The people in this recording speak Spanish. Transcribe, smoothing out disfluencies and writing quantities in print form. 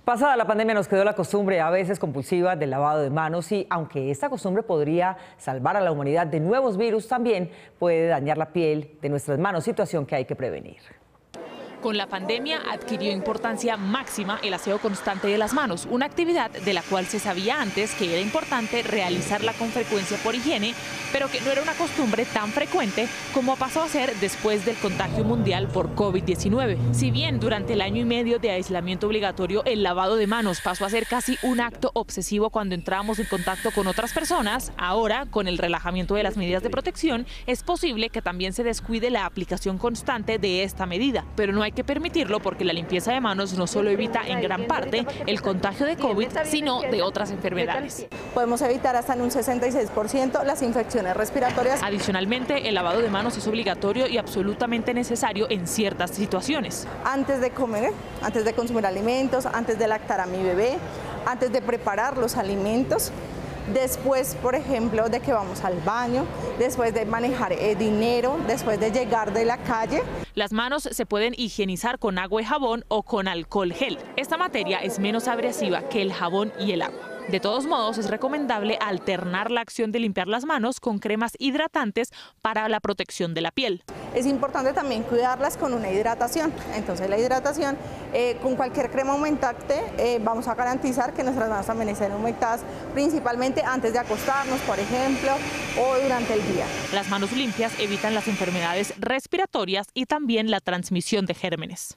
Pasada la pandemia nos quedó la costumbre a veces compulsiva del lavado de manos y aunque esta costumbre podría salvar a la humanidad de nuevos virus, también puede dañar la piel de nuestras manos, situación que hay que prevenir. Con la pandemia adquirió importancia máxima el aseo constante de las manos, una actividad de la cual se sabía antes que era importante realizarla con frecuencia por higiene, pero que no era una costumbre tan frecuente como pasó a ser después del contagio mundial por COVID-19. Si bien durante el año y medio de aislamiento obligatorio el lavado de manos pasó a ser casi un acto obsesivo cuando entrábamos en contacto con otras personas, ahora con el relajamiento de las medidas de protección es posible que también se descuide la aplicación constante de esta medida, pero no hay que permitirlo porque la limpieza de manos no solo evita en gran parte el contagio de COVID, sino de otras enfermedades. Podemos evitar hasta en un 66% las infecciones respiratorias. Adicionalmente, el lavado de manos es obligatorio y absolutamente necesario en ciertas situaciones. Antes de comer, antes de consumir alimentos, antes de lactar a mi bebé, antes de preparar los alimentos. Después, por ejemplo, de que vamos al baño, después de manejar dinero, después de llegar de la calle. Las manos se pueden higienizar con agua y jabón o con alcohol gel. Esta materia es menos abrasiva que el jabón y el agua. De todos modos, es recomendable alternar la acción de limpiar las manos con cremas hidratantes para la protección de la piel. Es importante también cuidarlas con una hidratación. Entonces la hidratación, con cualquier crema humectante, vamos a garantizar que nuestras manos también estén humectadas, principalmente antes de acostarnos, por ejemplo, o durante el día. Las manos limpias evitan las enfermedades respiratorias y también la transmisión de gérmenes.